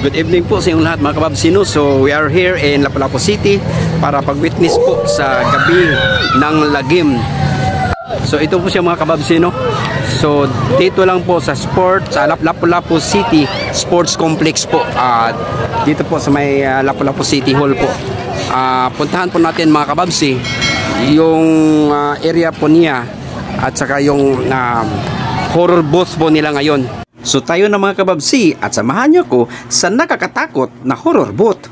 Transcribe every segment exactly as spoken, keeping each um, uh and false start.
Good evening po sa inyong lahat mga kababsino. So we are here in Lapu-Lapu City para pag-witness po sa gabi ng lagim. So ito po siya mga kababsino. So dito lang po sa sport sa Lapu-Lapu City Sports Complex po. Uh, dito po sa may uh, Lapu-Lapu City Hall po. Uh, puntahan po natin mga kababsi yung uh, area po niya at saka yung uh, horror booth po nila ngayon. So tayo na mga kababsi at samahan niyo ko sa nakakatakot na horror booth.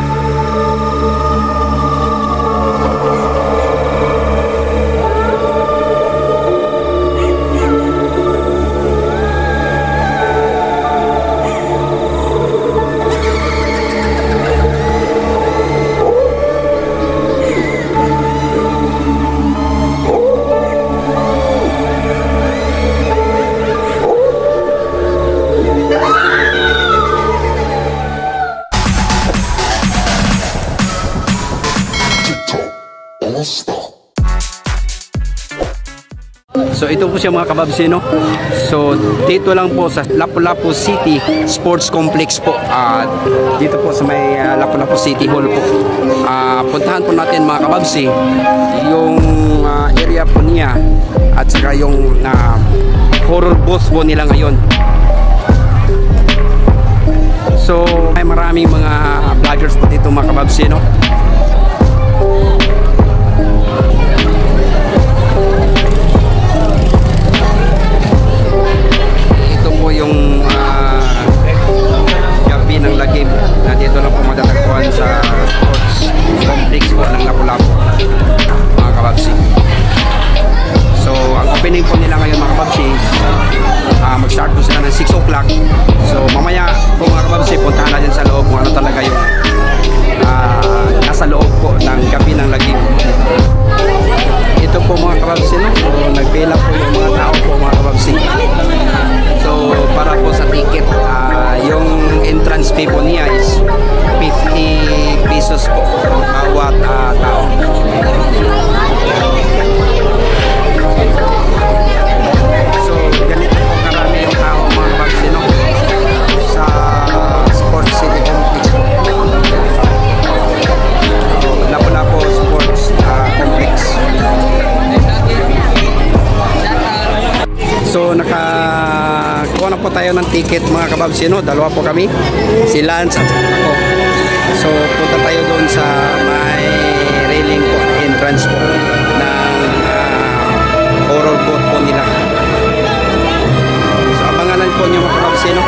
So ito po siya mga kababsino. So dito lang po sa Lapu-Lapu City Sports Complex po. Uh, dito po sa may uh, Lapu-Lapu City Hall po. Uh, puntahan po natin mga kababsi yung uh, area po niya at saka yung uh, horror booth po nila ngayon. So may maraming mga vloggers po dito mga kababsino. Yung uh, gabi ng lagim na dito lang po matatagpuan sa sports complex po ng Lapu-Lapu mga kababsi. So ang opening po nila ngayon mga kababsi, uh, mag start po sila ng six o'clock. So mamaya po mga kababsi, puntahan natin sa loob kung ano talaga yung uh, nasa loob po ng gabi ng lagim. Ito po mga kababsi, no? So nagpila po yung mga tao po mga kababsi. So para po sa ticket, uh, yung entrance fee po niya is fifty pesos po bawat uh, tao. So ganito po karami yung tao mga kababsino sa Sports City Complex po. Lapu-Lapu Sports uh, Complex. So nakakuha na po tayo ng ticket mga kababsino. Dalawa po kami, si Lance at ako. So punta tayo doon sa may railing po, entrance po ng uh, horror booth po nila. So abangan po niyo mga kababsino.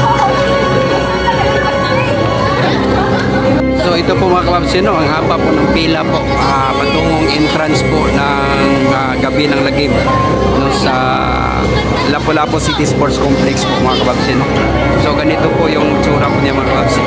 So ito po mga kababsino, ang haba po ng pila po uh, patungong entrance po ng uh, gabi ng lagim no, sa Lapu-Lapu City Sports Complex po mga kababsino. So ganito po yung tsura po niya mga kababsino.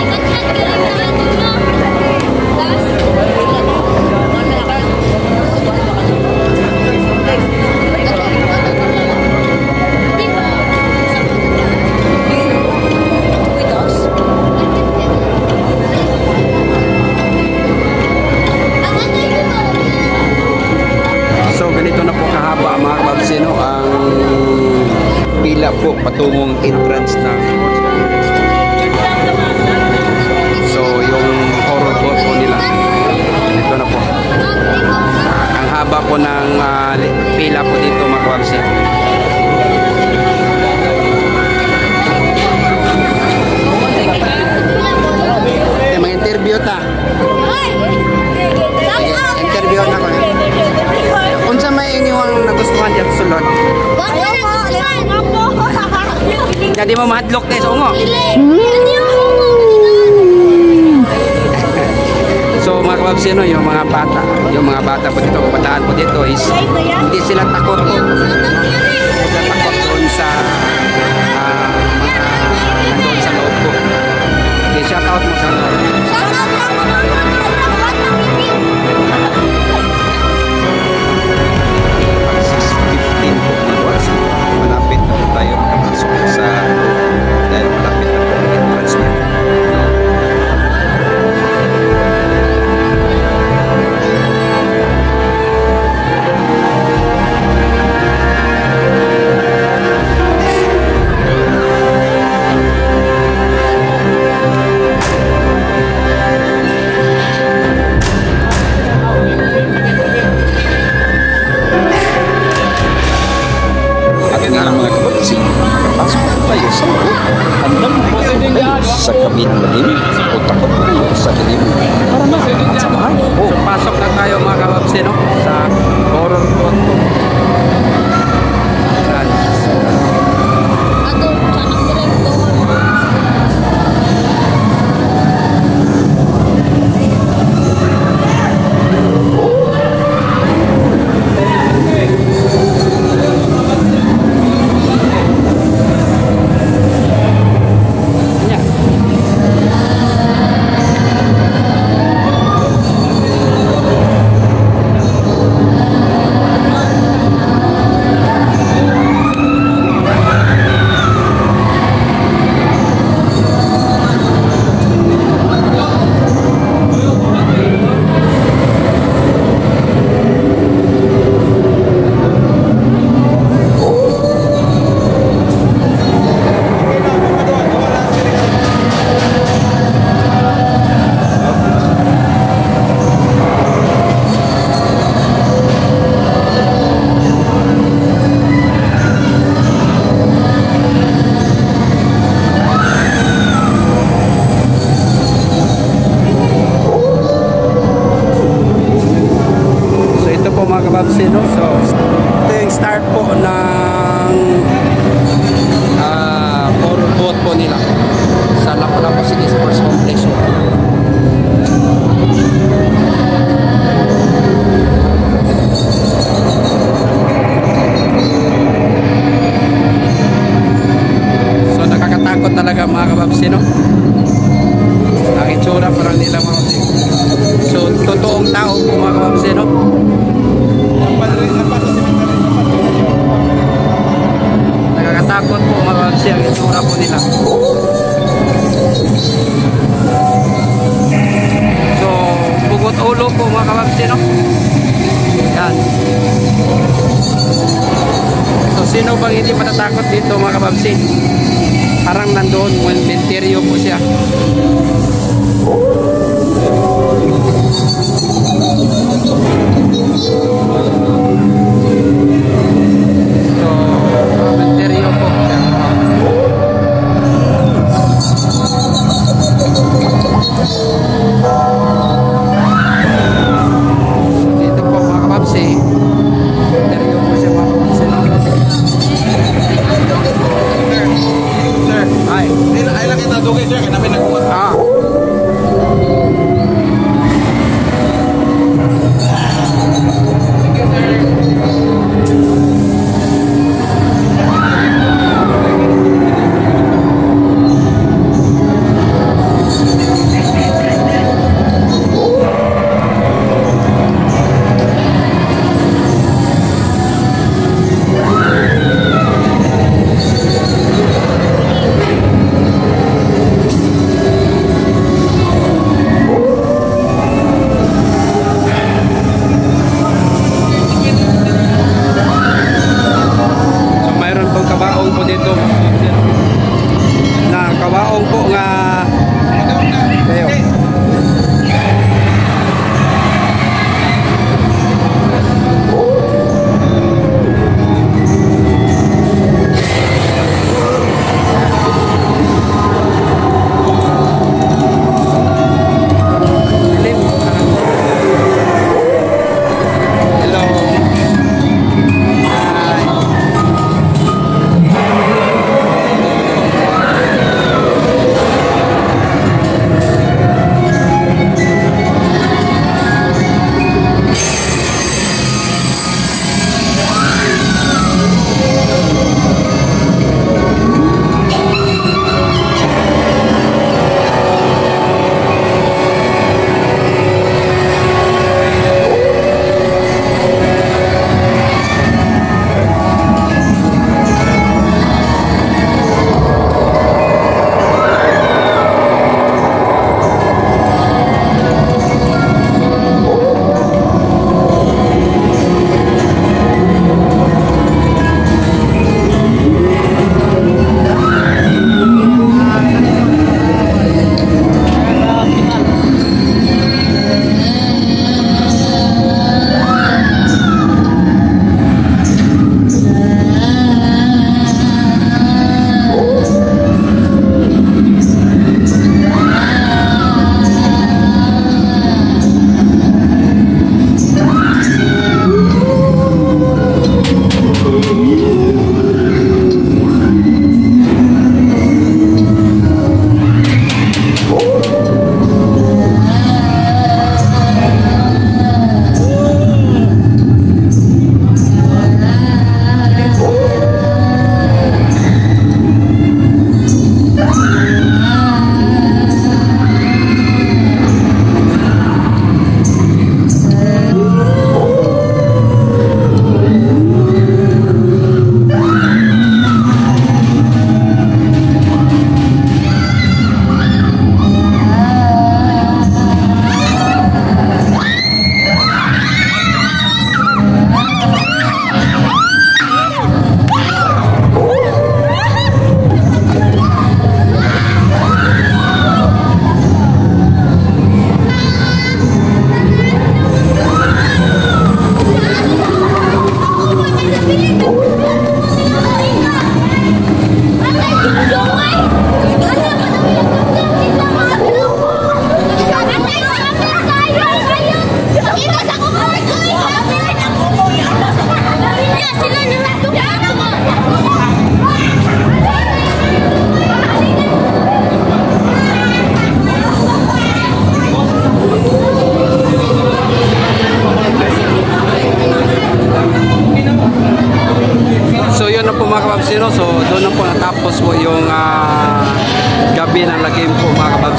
So ganito na po kahaba mga kababsino ang pila po patungong entrance ng sports complex. So yung horror booth po nila ito na po. Ang haba po ng uh, pila po dito mga kababsi. Eh, mga interview ta interview na ko eh. Unsa may inyong nagustuhan dyan sulod? Jadi mo mahadlok tayo sa ungo. So mga kababsino, yung mga bata, yung mga bata po dito, kabataan po dito is hindi sila takot po. Hindi sila takot doon sa uh, mga nandun sa loob po. Okay, shout out mo sa loob. six fifteen po mga malapit na po tayo makapasok sa dahil malapit na po ang entrance na. sa kabinang lagim o takot kayo sa dilim para na at sa bahay. So pasok na tayo mga kababsi, no? Sa horror boat po. Yan. Aduh, anak direktor. No? So, ito yung start po ng uh, horror boat po nila sa Lapu-Lapu City Sports Complex. So, nakakatakot talaga mga kababsi, no? Ang itsura parang nila mga kababsi. So, totoong tao po mga kababsi, no? Nakakatakot po mga kababsi ang itsura po nila. So, bugot ulo po mga kababsi, no? Yan. So, sino bang hindi matatakot dito mga kababsi? Parang nandoon, Montenterio po siya.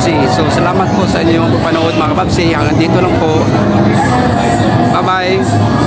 kababsi. So salamat po sa inyong panood mga kababsi. Hanggang dito lang po. Bye-bye.